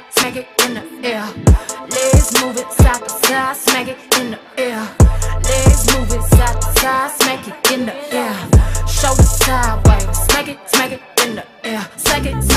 smack it in the air. Legs move it side to side, smack it in the air. Legs move it side to side, smack it in the air. Shoulders sideways, smack it in the air. Smack it.